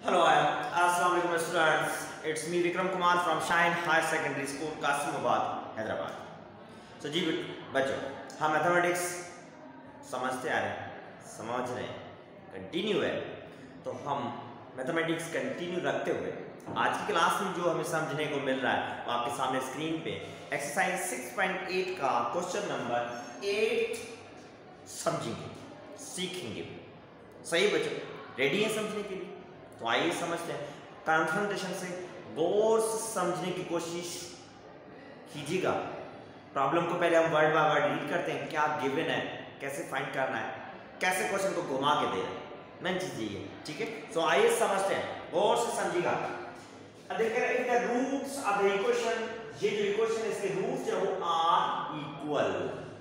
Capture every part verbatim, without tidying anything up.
Hello, Assalamu alaikum students. It's me Vikram Kumar from Shine Higher Secondary School, Kasimabad, Hyderabad. So जी बच्चों, हम mathematics समझते आ रहे हैं, समझ रहे हैं, कंटिन्यू है। तो हम मैथमेटिक्स कंटिन्यू रखते हुए आज की क्लास में जो हमें समझने को मिल रहा है वो आपके सामने स्क्रीन पे एक्सरसाइज सिक्स पॉइंट एट का क्वेश्चन नंबर एट समझेंगे, सीखेंगे। सही बच्चों, रेडी है समझने के लिए? तो आइए समझते हैं। कंसंट्रेशन से गौर से समझने की कोशिश कीजिएगा। प्रॉब्लम को पहले हम वर्ड बाय वर्ड रीड करते हैं, क्या गिवन है, कैसे फाइंड करना है, कैसे क्वेश्चन को घुमा के दे रहे हैं, मेन चीज ये है। ठीक है, सो आइए समझते हैं, गौर से समझिएगा। अब देखिए if the roots of the equation, ये जो इक्वेशन है इसके रूट्स जो आर इक्वल,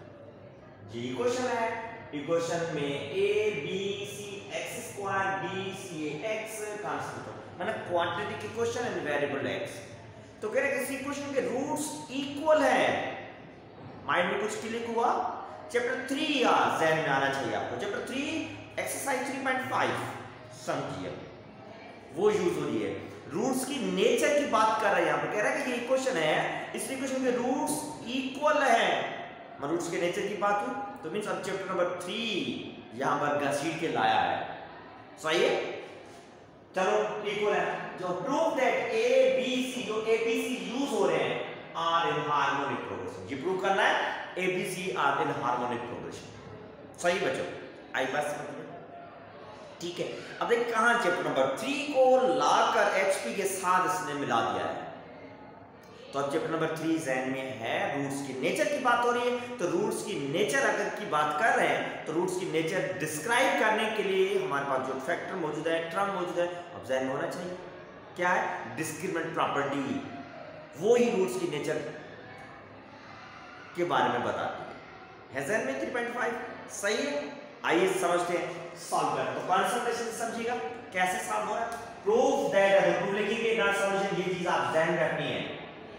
ये इक्वेशन है, इक्वेशन में A B C X square B C X constant माने quadratic equation and variable X. तो कह रहे हैं कि इस इक्वेशन के रूट्स इक्वल है। माइंड में कुछ क्लिक हुआ? चैप्टर थ्री या जहन में आना चाहिए आपको। Chapter three exercise three point five समझिए, वो यूज हो रही है। रूट्स की नेचर की बात कर रहा है, यहां पे कह रहा है कि ये इक्वेशन है, इस इक्वेशन के रूट्स इक्वल है। रूट्स के नेचर की बात हुई तो मींस अब चैप्टर नंबर थ्री यहां पर घसीट के लाया है। सही है, चलो इक्वल है। जो prove that A B C, जो ए बी सी यूज हो रहे हैं आर इन हार्मोनिक प्रोग्रेशन, ये प्रूव करना है A B C are in harmonic progression. सही बच्चों, आई बात समझ में? ठीक है, अब देखिए कहां चैप्टर नंबर थ्री को लाकर एचपी के साथ इसने मिला दिया है। तो अब चैप्टर नंबर थ्री जहन में है, रूट्स की नेचर की बात हो रही है। तो रूट्स की नेचर अगर की बात कर रहे हैं तो रूट्स की नेचर डिस्क्राइब करने के लिए हमारे पास जो फैक्टर मौजूद है, टर्म मौजूद है, अब जहन में होना चाहिए क्या है? डिस्क्रिमिनेंट प्रॉपर्टी, वो ही रूट्स की नेचर के बारे में बताती है जहन में थ्री पॉइंट फाइव। सही है, आइए समझते हैं, सॉल्व करें। तो कंसंट्रेशन समझिएगा कैसे सॉल्व हो रहा है। प्रूफ दैट, प्रूफ लिखेंगे नॉट सॉल्यूशन, ये चीज आप जहन में रखनी है।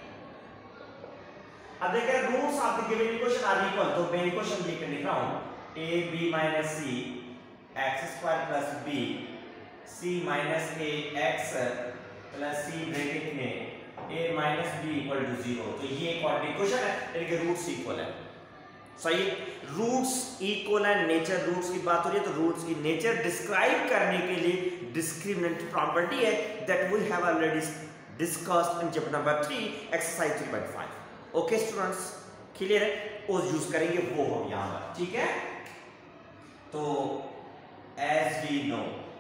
अब देखिए roots of the given equation are equal, तो मैं इक्वेशन लिख के लिख रहा हूं A B minus C X square plus B C minus A X plus C bracket में A minus B equal to zero. तो ये एक और इक्वेशन है, इनके रूट्स इक्वल है। सही, रूट्स इक्वल है, नेचर रूट्स की बात हो रही है तो रूट्स की नेचर डिस्क्राइब करने के लिए डिस्क्रिमिनेंट प्रॉपर्टी है that we have already discussed in chapter number three exercise three point five. Okay students, clear है? वो यूज करेंगे वो हम यहां पर। ठीक है, तो as we know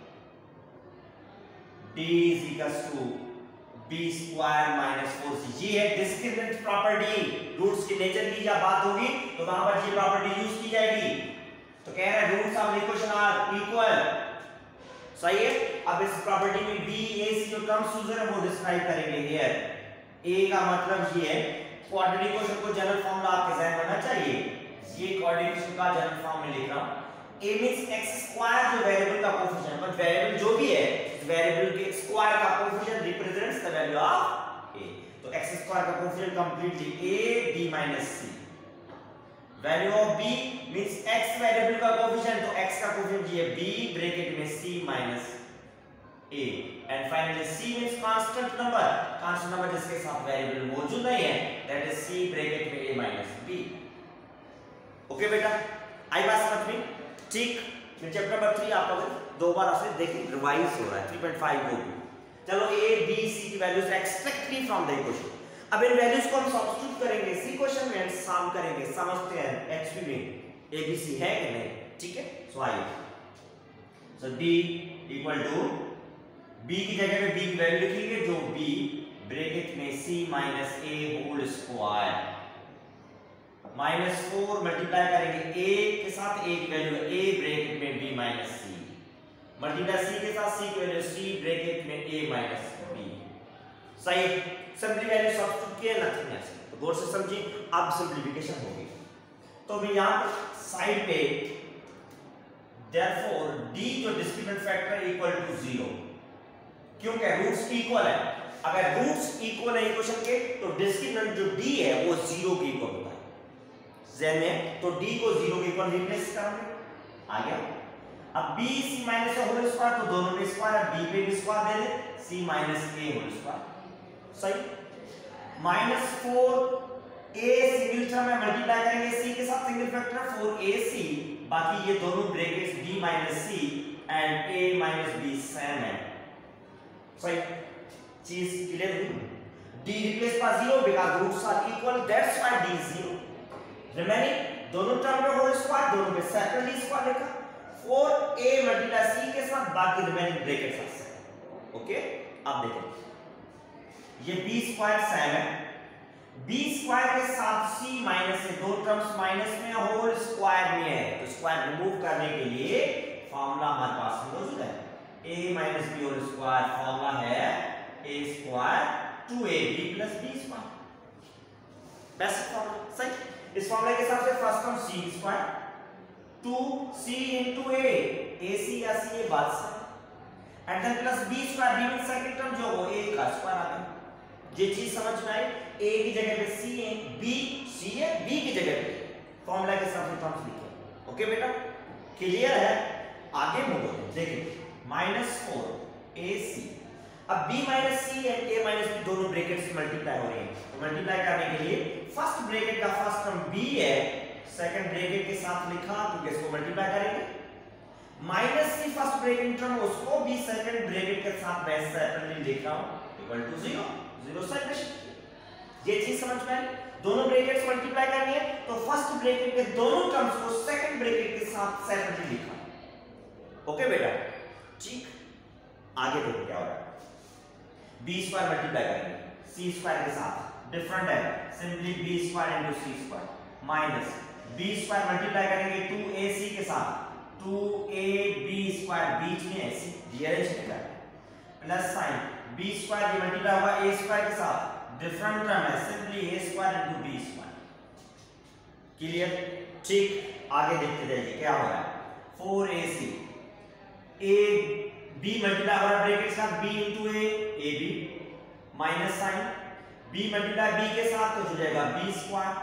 d is equals to b square minus four C, ये है डिस्क्रिमिनेंट प्रॉपर्टी। रूट्स की नेचर की जब बात होगी तो वहां पर ये प्रॉपर्टी यूज की जाएगी। तो कह रहा है roots of equation are equal. सही है, अब इस प्रॉपर्टी में b a c जो टर्म्स यूज है वो डिस्क्राइब करेंगे हियर। a का मतलब ये है क्वाड्रेटिक इक्वेशन को जनरल फॉर्मूला आपके जहन में होना चाहिए। ये क्वाड्रेटिक इक्वेशन का जनरल फॉर्म में लिख रहा हूं। a मींस x स्क्वायर, जो वेरिएबल का कोएफिशिएंट, बट वेरिएबल जो भी है वेरिएबल के स्क्वायर का coefficient represents the value of a। तो x स्क्वायर का coefficient completely a b minus c। Value of b means x variable का कोएफिशिएंट, तो x का कोएफिशिएंट ये b ब्रैकेट में c minus a and finally c means constant number, constant number जिसके साथ variable मौजूद नहीं है, दैट इज c ब्रैकेट में a माइनस b। ओके बेटा, आई बात समझ में? ठीक, फिर चैप्टर नंबर थ्री आप अगर दोबारा से देखिए रिवाइज हो रहा है, थ्री पॉइंट फाइव हो गई। चलो a b c की values extract from the equation. अब इन वैल्यूज को हम सब्स्टिट्यूट करेंगे इस इक्वेशन में, सम करेंगे, समझते हैं एचपी में a b c है कि नहीं। ठीक है, सो आइए, so d equal to b की जगह पे b की वैल्यू लिखेंगे जो b ब्रैकेट में c minus a whole square minus four multiply करेंगे a के साथ, a की वैल्यू है a ब्रैकेट में b minus c multiply c के साथ, c की वैल्यू c ब्रैकेट में a माइनस b। सही, सिंपली वैल्यू सब्स्टिट्यूट किया, नथिंग एल्स। तो गौर से समझिए, अब सिंपलीफिकेशन होगी। तो मैं यहां पर साइड पे therefore d जो discriminant factor equal to zero, क्योंकि रूट्स इक्वल है। अगर रूट्स इक्वल है इक्वेशन के तो डिस्क्रिमिनेंट जो d है वो जीरो के इक्वल होता है जहन में। तो d को जीरो के इक्वल रिप्लेस करेंगे, आ गया। अब B C minus A whole square, तो दोनों पे स्क्वायर, बी पे भी स्क्वायर दे दे, C minus A whole square, सही। Minus four A single term में मल्टीप्लाई करेंगे सी के साथ, single factor four A C, बाकी ये दोनों brackets b minus C and a minus b same है, सही। चीज क्लियर हुई। d replace by zero because roots are equal, that's why d is zero. Remaining दोनों टर्म में होल स्क्वायर, दोनों में सेपरेटली स्क्वायर लिखा, फोर ए मल्टीप्लाई सी के साथ, बाकी रिमेनिंग ब्रैकेट्स से, ओके। अब देखो ये b स्क्वायर सेम है, b स्क्वायर के साथ c माइनस से दो टर्म्स माइनस में, होल स्क्वायर में है, तो स्क्वायर रिमूव करने के लिए फार्मूला हमारे पास मौजूद है, a minus b whole square, formula है a square two A B plus b square, best formula, सही। इस फार्मूले के हिसाब से first term c square two c into a, ac या c ये बात से, and then plus b square, b में सेकंड टर्म जो वो a का स्क्वायर आ गया। ये चीज समझ में आई, a की जगह पे c है, b c है, b की जगह पे फॉर्मूला के साथ टर्म्स लिखे, ओके बेटा, क्लियर है। आगे मूव होते हैं, देखिए माइनस फोर ए सी, अब b minus C and a minus b दोनों ब्रैकेट से मल्टीप्लाई हो रहे हैं, तो मल्टीप्लाई करने के लिए फर्स्ट ब्रैकेट का फर्स्ट टर्म b है, सेकंड ब्रैकेट के साथ लिखा क्योंकि इसको मल्टीप्लाई करेंगे, minus C first bracket term, उसको भी सेकंड ब्रैकेट के साथ मैं सेपरेटली लिख रहा हूं, equal to zero, zero separation. ये चीज समझ में आई, दोनों ब्रैकेट्स मल्टीप्लाई करनी है, तो फर्स्ट ब्रैकेट के दोनों टर्म्स को सेकंड ब्रैकेट के साथ सेपरेटली लिखा, ओके बेटा, ठीक। आगे देखो क्या हो रहा है, b स्क्वायर मल्टीप्लाई करेंगे c स्क्वायर के साथ, डिफरेंट है, simply b square into c square, minus b square multiply करेंगे टू ए सी के साथ, टू ए बी स्क्वायर, बीच में ऐसे रीअरेंज करना है, प्लस साइन b स्क्वायर ये मल्टीप्लाई होगा a स्क्वायर के साथ, डिफरेंट टर्म है, simply a square into b square, clear, ठीक। आगे देखते जाइए क्या हो रहा है, four A C, a b multiply हो रहा है ब्रैकेट के साथ, b into a, ab, minus sign b multiply b के साथ, तो हो जाएगा b स्क्वायर,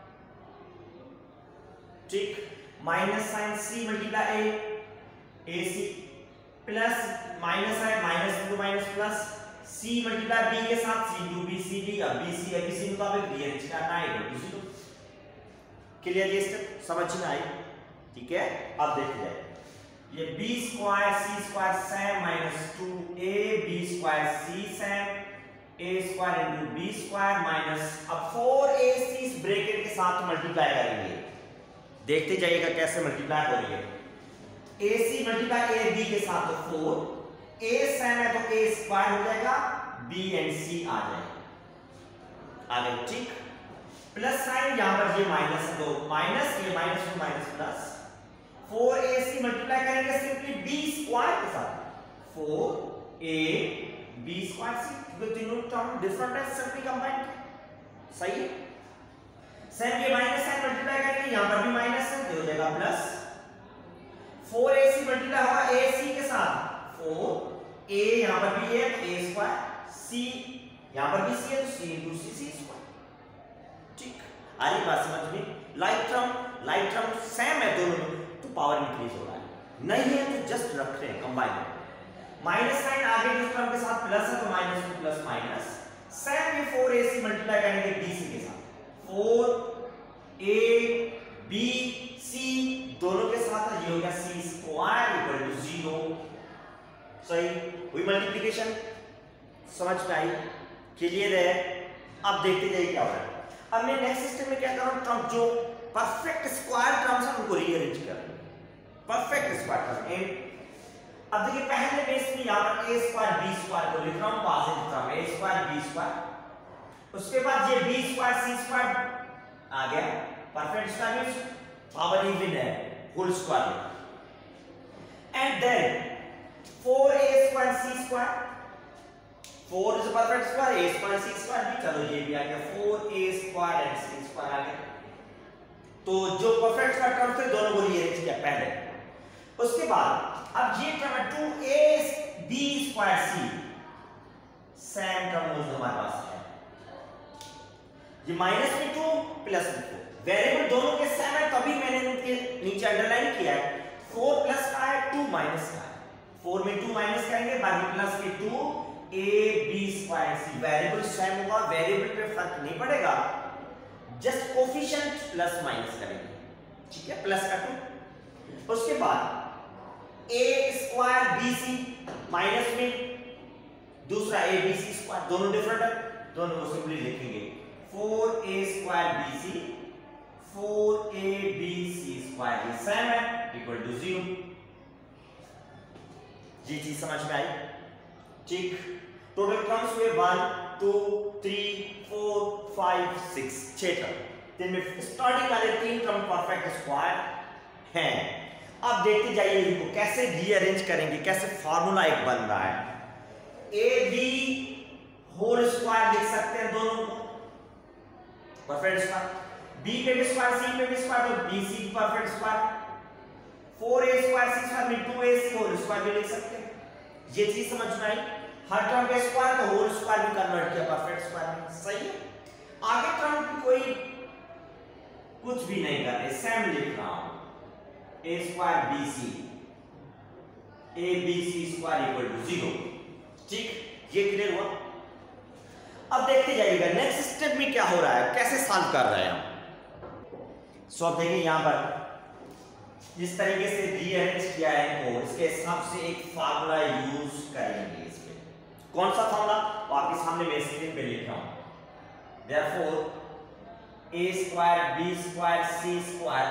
ठीक, minus sign c multiply a, ac, plus minus है, minus into minus plus, c multiply b के साथ, c into b c d, अब b c a b c मुताबिक रीअरेंज करना है, इक्वल टू जीरो, क्लियर, ये step समझ में आई, ठीक है। अब देखते जाइए, ये b square c square same minus two a b square c same a square into b square minus, अब फोर ए सी इस ब्रैकेट के साथ मल्टीप्लाई करेंगे, देखते जाइएगा कैसे मल्टीप्लाई हो रही है, ac मल्टीप्लाई a b के साथ, तो फोर, a सेम है तो a स्क्वायर हो जाएगा, b एंड c आ जाएगा, आ गए, ठीक। प्लस साइन यहां पर ये माइनस है, तो माइनस, ये minus two minus plus, four A C multiply करेंगे सिंपली b स्क्वायर के साथ, four A b square c, क्योंकि तीनों टर्म डिफरेंट है, सिंपली कंबाइन, सही है। सेम ये माइनस साइन मल्टीप्लाई करेंगे, यहां पर भी माइनस है, तो हो जाएगा plus, four A C multiply होगा ए सी के साथ, फोर a यहां पर भी है, a स्क्वायर, c यहां पर भी c है, तो c into c c square, ठीक। आ रही बात समझ में, like term like term same है दोनों में, तो पावर इंक्रीज हो रहा है, नहीं है तो जस्ट रख रहे हैं कंबाइन, माइनस साइन आगे जिस टर्म के साथ प्लस है, तो minus two plus minus, same ये फोर ए सी मल्टीप्लाई करेंगे b c के साथ, फोर ए बी सी दोनों के साथ, ये हो गया c square equal to zero, सही हुई मल्टीप्लिकेशन, समझ में आई, क्लियर है। अब देखते जाइए क्या हो रहा है, अब मैं नेक्स्ट स्टेप में क्या कर रहा हूं, टर्म जो परफेक्ट स्क्वायर टर्म्स हैं उनको रीअरेंज कर रहा हूं, परफेक्ट स्क्वायर टर्म, एंड अब देखिए पहले मैं इसमें यहां पर a स्क्वायर b स्क्वायर को लिख रहा हूं, positive term a square b square, उसके बाद ये b स्क्वायर c स्क्वायर आ गया, perfect square means power even है, whole square, and then four a square c square, four is perfect square, a square c square भी, चलो ये भी आ गया, four a square and c square आ गया, तो जो परफेक्ट स्क्वायर टर्म थे दोनों को रीअरेंज किया पहले, उसके बाद अब ये टर्म है two A B square c, same term हमारे पास है, ये माइनस में टू प्लस में टू, वेरिएबल दोनों के सेम है, तभी मैंने इनके नीचे अंडरलाइन किया है, फोर प्लस का है, टू माइनस का है। फोर में टू माइनस करेंगे, बाकी प्लस के two, A B square c. Variable same होगा, वेरिएबल पे फर्क नहीं पड़ेगा, जस्ट कोफिशिएंट प्लस माइनस करेंगे, ठीक है, प्लस का टू। उसके बाद a square B C minus में दूसरा ए बी सी स्क्वायर, दोनों डिफरेंट है, दोनों को सिंपली लिखेंगे four a square B c, four a B c square ये सेम है, इक्वल टू जीरो। ये चीज समझ में आई, ठीक। टोटल टर्म्स हुए one two three four five six, छह टर्म। जिनमें स्टार्टिंग वाले तीन टर्म परफेक्ट स्क्वायर हैं। अब देखते जाइए इनको कैसे रीअरेंज करेंगे, कैसे फार्मूला एक बन रहा है। ए बी होल स्क्वायर लिख सकते हैं दोनों को परफेक्ट स्क्वायर, बी पे भी स्क्वायर सी पे भी स्क्वायर, तो b c perfect square, four a square c square में टू ए सी होल स्क्वायर भी लिख सकते हैं। ये चीज समझ में आई। हर टर्म का स्क्वायर तो होल स्क्वायर भी कन्वर्ट किया परफेक्ट स्क्वायर में, सही है। आगे टर्म की कोई कुछ भी नहीं कर रहे, सेम लिख रहा हूं, a square B c, a B c square equal to zero, ठीक। ये क्लियर हुआ। अब देखते जाइएगा नेक्स्ट स्टेप में क्या हो रहा है, कैसे सॉल्व कर रहे हैं हम। सो अब देखिए यहां पर जिस तरीके से रीअरेंज किया है इनको, इसके हिसाब से एक फार्मूला यूज करेंगे। इसमें कौन सा फार्मूला वो आपके सामने मैं स्क्रीन पे लिख रहा हूं। Therefore a square b square c square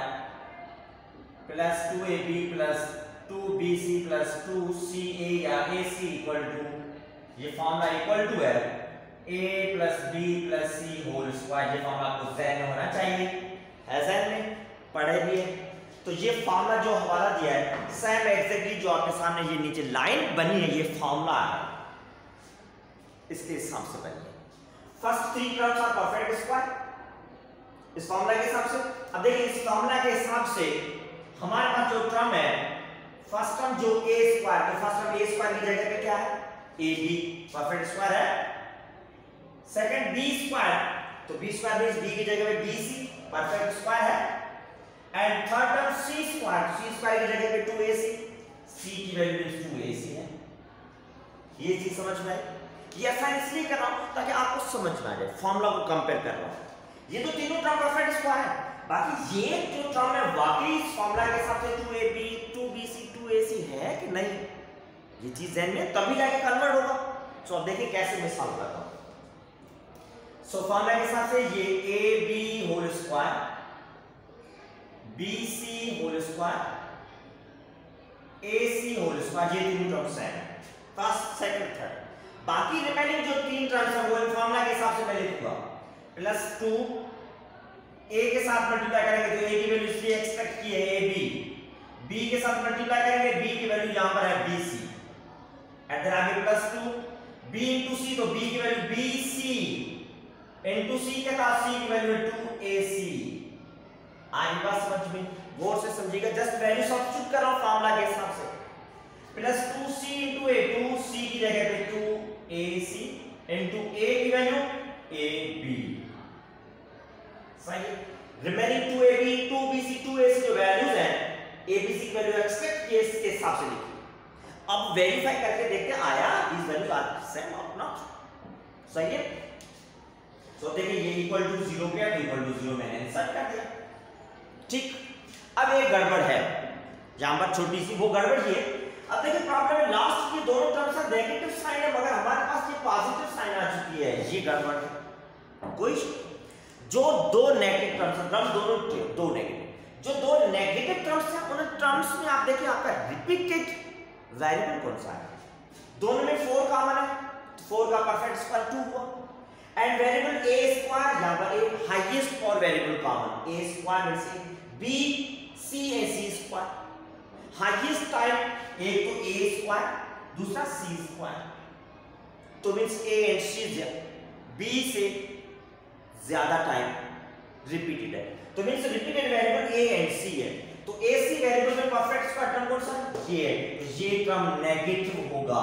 plus two A B plus two b c plus two c a या ए सी इक्वल टू, ये फार्मूला इक्वल टू है a plus b plus c whole square. ये formula आपको ज़हन में होना चाहिए, है ज़हन में, पढ़े भी है। तो ये फार्मूला जो हवाला दिया है सेम एग्जैक्टली जो आपके सामने ये नीचे लाइन बनी है, ये फार्मूला है, इसके हिसाब से बनी है। First three terms are perfect square इस फार्मूला के हिसाब से। अब देखिए इस फार्मूला के हिसाब से हमारे पास जो टर्म है, फर्स्ट टर्म जो ए स्क्वायर, तो फर्स्ट टर्म ए स्क्वायर की जगह पे क्या है, ए बी परफेक्ट स्क्वायर है। सेकंड बी स्क्वायर, तो बी स्क्वायर मींस बी की जगह पे बी सी परफेक्ट स्क्वायर है। And third term c square, c square की जगह पे टू ए सी, सी की value is two A c है। ये चीज समझ में आई। ये ऐसा इसलिए कर रहा हूं ताकि आपको समझ में आ जाए, फार्मूला को कंपेयर कर रहा हूं। ये तो तीनों टर्म परफेक्ट स्क्वायर है, बाकी ये जो टर्म है वाकई इस फार्मूला के हिसाब से टू ए b two b c two ए सी है कि नहीं, ये चीज ध्यान में तभी जाके कन्वर्ट होगा। सो अब देखिए कैसे मैं सॉल्व करता हूं। सो फार्मूला के हिसाब से ये a b whole square B c whole square a c whole square, ये तीन टर्म्स हैं, फर्स्ट सेकंड थर्ड। बाकी रिमेनिंग जो तीन टर्म्स हैं वो फार्मूला के हिसाब से मैं लिखूंगा प्लस टू, ए के साथ मल्टीप्लाई करेंगे तो ए की वैल्यू इसलिए एक्सपेक्ट की है ए बी, बी के साथ मल्टीप्लाई करेंगे बी की वैल्यू यहां पर है बी सी, एंड देन आगे plus two b into c, तो बी की value b c into c के साथ सी की वैल्यू टू ए सी। आई बात समझ में, गौर से समझिएगा, जस्ट वैल्यू सब्स्टिट्यूट कर रहा हूं फार्मूला के हिसाब से। Plus two c into a, two c की जगह पे two A c into a की वैल्यू ए बी, सही। रिमेनिंग टू ए b two b c two ए सी जो वैल्यूज हैं, ए बी सी की वैल्यू एक्सपेक्ट किए इसके हिसाब से लिखिए। अब वेरीफाई करके देखते हैं आया these values are same or not, सही है। तो देखिए ये इक्वल टू जीरो पे है, इक्वल टू जीरो मैंने इंसर्ट कर दिया, ठीक। अब एक गड़बड़ है यहां पर, छोटी सी वो गड़बड़ ये। अब देखिए प्रॉब्लम है लास्ट की दोनों टर्म्स का नेगेटिव साइन है, मगर हमारे पास ये पॉजिटिव साइन आ चुकी है, ये गड़बड़ है। कोई जो दो नेगेटिव टर्म्स हैं, टर्म दोनों दो नेगेटिव, जो दो नेगेटिव टर्म्स हैं उन टर्म्स में आप देखिए आपका रिपीटेड वेरिएबल कौन सा है, दोनों में फोर कॉमन है, फोर का परफेक्ट स्क्वायर टू हुआ। एंड वेरिएबल ए स्क्वायर, यहां पर एक हाईएस्ट और वेरिएबल कॉमन ए स्क्वायर में से b c a c square, highest type एक तो ए स्क्वायर दूसरा सी स्क्वायर, तो means a and c b से ज्यादा टाइम रिपीटेड है, तो means repeated variable a and c है। तो ए सी वेरिएबल में परफेक्ट स्क्वायर टर्म कौन सा है, ये है, ये टर्म नेगेटिव होगा,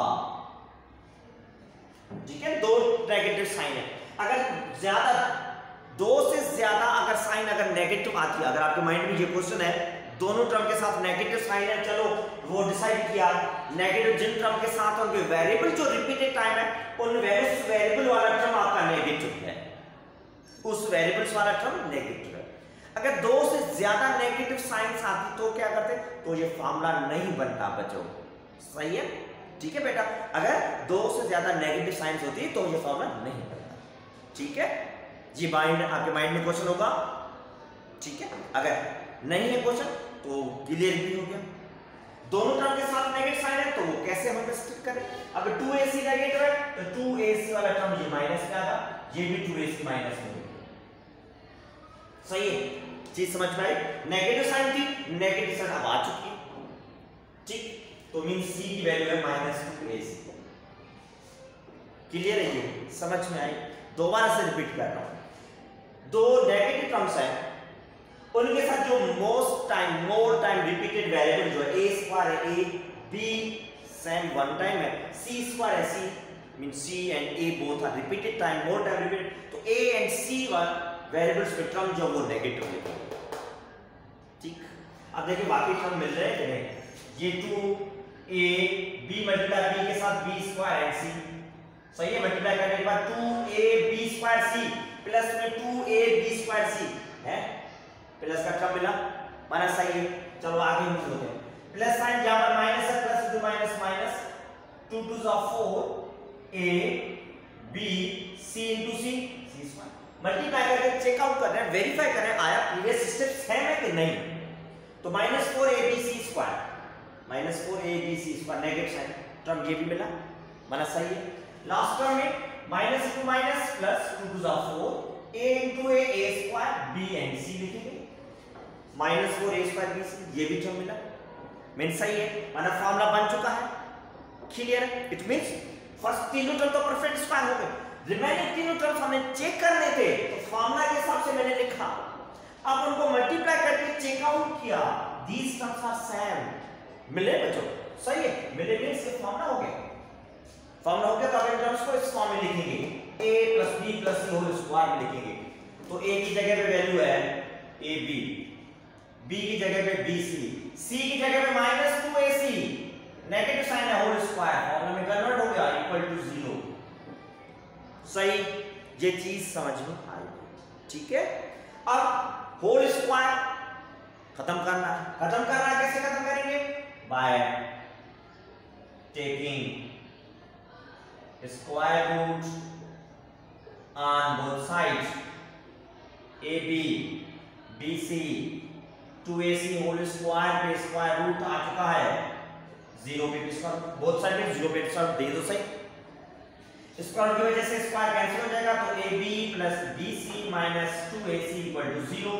ठीक है। दो नेगेटिव साइन है, अगर ज्यादा दो से ज्यादा अगर साइन अगर नेगेटिव आती है, अगर आपके माइंड में ये क्वेश्चन है दोनों टर्म के साथ नेगेटिव साइन है, चलो वो डिसाइड किया। नेगेटिव जिन टर्म के साथ उनके वेरिएबल जो रिपीटेड टाइम है उन वेरिएबल वाला टर्म आपका नेगेटिव है, उस वेरिएबल्स वाला टर्म नेगेटिव है। अगर दो से ज्यादा नेगेटिव साइंस आती तो क्या करते, तो ये फॉर्मूला नहीं बनता बच्चों। सही है, ठीक है बेटा। अगर दो से ज्यादा नेगेटिव साइंस होती तो ये फॉर्मूला नहीं बनता। ठीक है जी, माइंड आपके माइंड में क्वेश्चन होगा। ठीक है, अगर नहीं है क्वेश्चन तो क्लियर भी हो गया। दोनों टर्म के साथ नेगेटिव साइन है तो वो कैसे हम सब्स्टिट्यूट करें। अगर टू ए सी नेगेटिव है तो टू ए सी वाला टर्म ये माइनस में आएगा, ये भी टू ए सी माइनस में होगा। सही है, चीज समझ में आई। नेगेटिव साइन थी, नेगेटिव साइन अब आ चुकी है। ठीक, तो मीन सी की वैल्यू है माइनस टू ए सी। क्लियर है, ये समझ में आई। दोबारा से रिपीट कर रहा हूं, दो नेगेटिव टर्म्स है उनके साथ जो most time more time repeated variable जो है ए स्क्वायर है, ए बी सेम वन टाइम है, सी स्क्वायर है, c mean c and a both are repeated time more time repeated, तो a and c one variables पे term जो वो negative लिखो। ठीक, अब देखिए बाकी टर्म मिल रहे हैं कि नहीं। ये टू ए बी मल्टीप्लाई बी के साथ बी स्क्वायर एंड सी, सही है। मल्टीप्लाई करने के बाद two A B square c plus में two A B square c है, प्लस का टर्म मिला, माइनस सही है। चलो आगे हम होते हैं। प्लस साइन यहां पर माइनस है, plus two minus minus, two two जा four, a B c into c, c square. Multiply करके चेक आउट कर रहे हैं, वेरीफाई कर रहे हैं आया प्रीवियस स्टेप सेम है कि नहीं। तो minus four a B c square, minus four a B c square negative sign, term ये भी मिला, माना सही है। लास्ट टर्म में minus into minus plus two two जा four, a into a a square b and c लिखेंगे, minus four a square B c, ये भी टर्म मिला, मीन सही है, माना फॉर्मूला बन चुका है। क्लियर है, इट मींस फर्स्ट तीनों टर्म तो परफेक्ट स्क्वायर हो गए, रिमेनिंग तीनों टर्म्स हमें चेक करने थे तो फॉर्मूला के हिसाब से मैंने लिखा, अब उनको मल्टीप्लाई करके चेक आउट किया, दीस टर्म्स आर सेम। मिले बच्चों, सही है, मिले मींस ये फॉर्मूला हो गया। फॉर्मूला हो गया तो अब इन टर्म्स को इस फॉर्म में लिखेंगे, a plus b plus c whole square में लिखेंगे। तो a की जगह पे वैल्यू है ab, b की जगह पे bc, c की जगह पे माइनस टू ए सी, नेगेटिव साइन है होल स्क्वायर, फॉर्मूला में कन्वर्ट हो गया इक्वल टू जीरो। सही, ये चीज समझ में आई। ठीक है, अब होल स्क्वायर खत्म करना है, खत्म करना है कैसे खत्म करेंगे, by taking square root on both sides, A B B C two A c whole square पे स्क्वायर रूट आ चुका है, जीरो पे स्क्वायर, बोथ साइड पे जीरो पे स्क्वायर दे दो सही। स्क्वायर की वजह से स्क्वायर कैंसिल हो जाएगा, तो A B plus B C minus two A c equal to zero,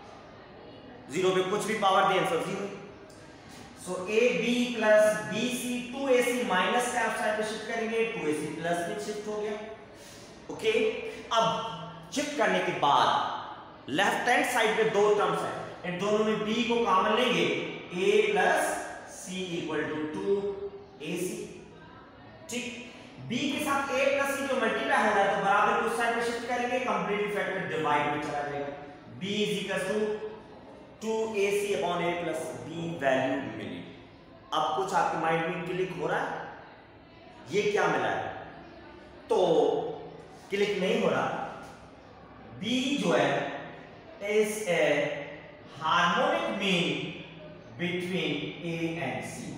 zero पे कुछ भी पावर दे answer zero. So A B plus B C two A c minus का साइड पे शिफ्ट करेंगे, टू ए सी प्लस में shift हो गया। Okay okay? अब शिफ्ट करने के बाद लेफ्ट हैंड साइड पे दो टर्म्स हैं, इन दोनों में b को कॉमन लेंगे, a plus c equal to two A c. ठीक, b के साथ a प्लस सी जो मल्टीप्लाई हो रहा है तो बराबर उस साइड पे शिफ्ट करेंगे, कंप्लीट फैक्टर डिवाइड में चला जाएगा, b is equal to two A c upon a plus b value मिली। अब कुछ आपके माइंड में क्लिक हो रहा है, ये क्या मिला है, तो क्लिक नहीं हो रहा। B जो है is a harmonic mean between A and C।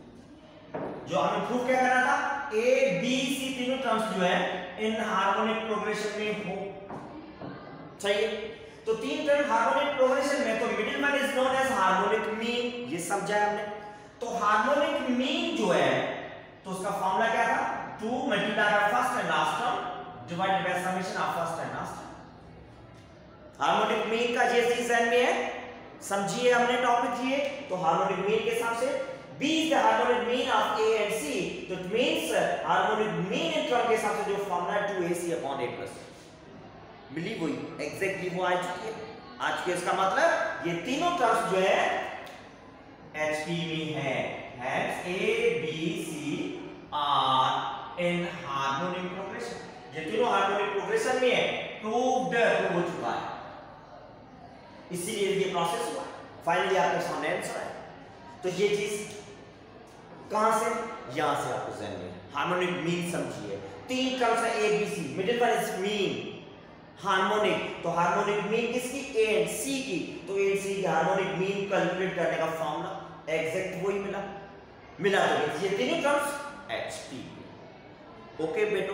जो हमें प्रूव क्या करना था, A B C तीनों टर्म्स जो है इन हार्मोनिक प्रोग्रेशन में हो, सही है। तो तीन टर्म हार्मोनिक प्रोग्रेशन में, तो middle one is known as harmonic mean, ये समझा हमने। तो हार्मोनिक मीन जो है तो उसका फॉर्मूला क्या था, two multiply by first and last term divided by summation of first and last term. Harmonic mean का ये चीज ध्यान में है, समझिए हमने टॉपिक ये। तो हार्मोनिक मीन के हिसाब से B is the harmonic mean of A and C, तो it means harmonic mean in term के हिसाब से जो formula two A c upon a plus मिली वही एग्जैक्टली वो आ चुकी है। आज के इसका मतलब ये तीनों टर्म्स जो है H P में है, hence A B C are in harmonic progression। ये तीनों हार्मोनिक प्रोग्रेशन में है, प्रूव्ड हो चुका है, इसीलिए ये प्रोसेस हुआ। फाइनली आपके सामने आंसर है। तो ये चीज कहां से, यहां से आपको जहन में हार्मोनिक मीन समझिए। तीन टर्म्स है A B c, middle one is mean harmonic. तो हार्मोनिक मीन किसकी, ए एंड सी की। तो ए एंड सी की हार्मोनिक मीन कैलकुलेट करने का फॉर्मूला एग्जैक्ट वही मिला मिला तो ये तीनों टर्म्स एच टी। ओके बेटो,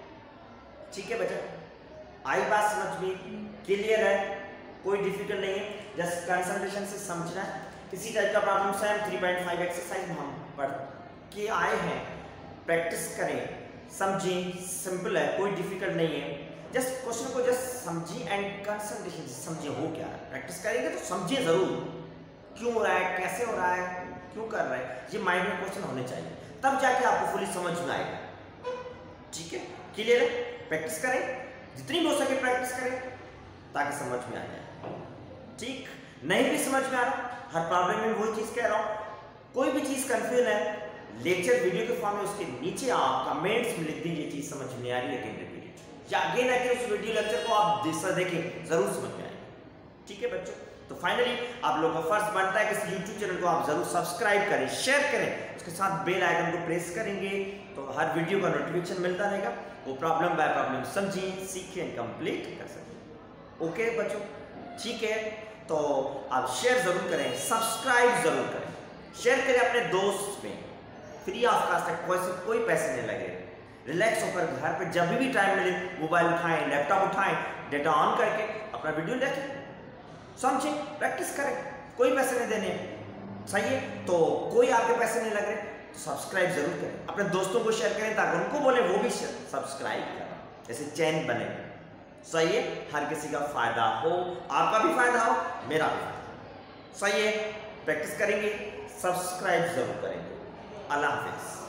ठीक है बच्चा, आई बात समझ में क्लियर है, कोई डिफिकल्ट नहीं है, जस्ट कंसंट्रेशन से समझना है। इसी टाइप का problem same three point five exercise हम पढ़ के आए हैं, प्रैक्टिस करें, समझें, सिंपल है, कोई डिफिकल्ट नहीं है। जस्ट क्वेश्चन को जस्ट समझिए एंड कंसंट्रेशन से समझिए हो क्या है। प्रैक्टिस करेंगे तो समझिए जरूर क्यों हो रहा है, कैसे हो रहा है, क्यों कर रहा है, ये माइंड में क्वेश्चन होने चाहिए, तब जाके आपको फुली समझ में आएगा। ठीक है, क्लियर है? प्रैक्टिस करें, जितनी हो सके प्रैक्टिस करें ताकि समझ में आ जाए। ठीक, नहीं भी समझ में आ रहा, हर प्रॉब्लम में वही चीज कह रहा हूं, कोई भी चीज कंफ्यूजन है लेक्चर वीडियो के फॉर्म में उसके नीचे आप कमेंट्स में लिख दीजिए चीज समझ में आ रही है, लेकिन रिपीट या अगेन अगेन उस वीडियो लेक्चर को आप देखें, जरूर समझ में आएगा। ठीक है बच्चों, तो फाइनली आप लोगों का फर्ज बनता है कि इस यूट्यूब चैनल को आप जरूर सब्सक्राइब करें, शेयर करें, उसके साथ बेल आइकन को प्रेस करेंगे तो हर वीडियो का नोटिफिकेशन मिलता रहेगा। वो प्रॉब्लम बाय प्रॉब्लम समझिए, सीखिए एंड कंप्लीट कर सकें। ओके बच्चों, ठीक है, तो आप शेयर जरूर करें, सब्सक्राइब जरूर करें, शेयर करें अपने दोस्त में, फ्री ऑफ कास्ट है, कोई कोई पैसे नहीं लगे, रिलैक्स होकर घर पे जब भी टाइम मिले मोबाइल उठाएं, लैपटॉप उठाएं, डेटा ऑन करके अपना वीडियो देखें, समझें, प्रैक्टिस करें, कोई पैसे नहीं देने, सही है? तो कोई आपके पैसे नहीं लग रहे तो सब्सक्राइब जरूर करें, अपने दोस्तों को शेयर करें ताकि उनको बोले वो भी सब्सक्राइब करें, जैसे चैन बने। सही है, हर किसी का फायदा हो, आपका भी फायदा हो, मेरा भी फायदा। सही है, प्रैक्टिस करेंगे, सब्सक्राइब जरूर करेंगे। अल्लाह हाफिज।